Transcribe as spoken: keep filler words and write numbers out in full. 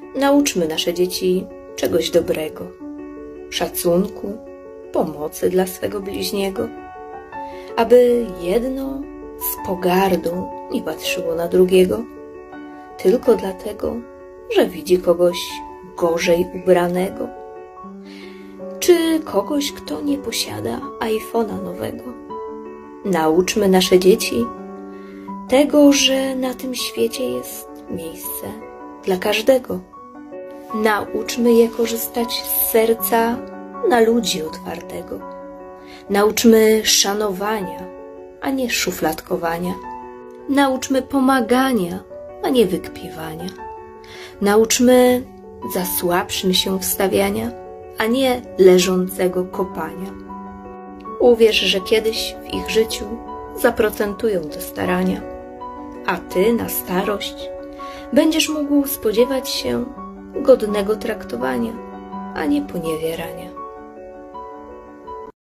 Nauczmy nasze dzieci czegoś dobrego, szacunku, pomocy dla swego bliźniego, aby jedno z pogardą nie patrzyło na drugiego, tylko dlatego, że widzi kogoś gorzej ubranego, czy kogoś, kto nie posiada iPhone'a nowego. Nauczmy nasze dzieci tego, że na tym świecie jest miejsce dla każdego. Nauczmy je korzystać z serca na ludzi otwartego. Nauczmy szanowania, a nie szufladkowania. Nauczmy pomagania, a nie wykpiwania. Nauczmy za słabszym się wstawiania, a nie leżącego kopania. Uwierz, że kiedyś w ich życiu zaprocentują te starania, a Ty na starość będziesz mógł spodziewać się godnego traktowania, a nie poniewierania.